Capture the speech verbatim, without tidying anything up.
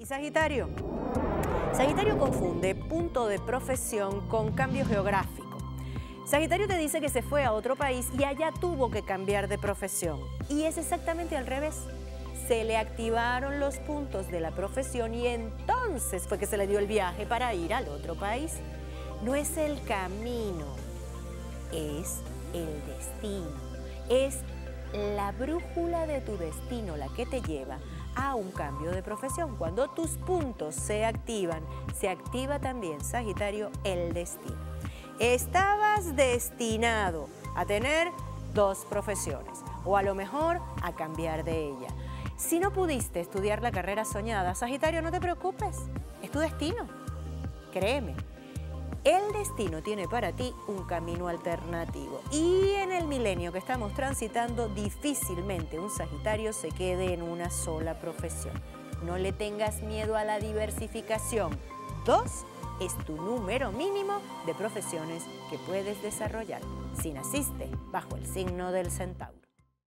Sagitario. Sagitario confunde punto de profesión con cambio geográfico. Sagitario te dice que se fue a otro país y allá tuvo que cambiar de profesión. Y es exactamente al revés. Se le activaron los puntos de la profesión y entonces fue que se le dio el viaje para ir al otro país. No es el camino, es el destino. Es la brújula de tu destino la que te lleva a un cambio de profesión. Cuando tus puntos se activan, se activa también, Sagitario, el destino. Estabas destinado a tener dos profesiones o a lo mejor a cambiar de ella. Si no pudiste estudiar la carrera soñada, Sagitario, no te preocupes, es tu destino. Créeme, el destino tiene para ti un camino alternativo. Y en el milenio que estamos transitando, difícilmente un Sagitario se quede en una sola profesión. No le tengas miedo a la diversificación. Dos es tu número mínimo de profesiones que puedes desarrollar si naciste bajo el signo del Centauro.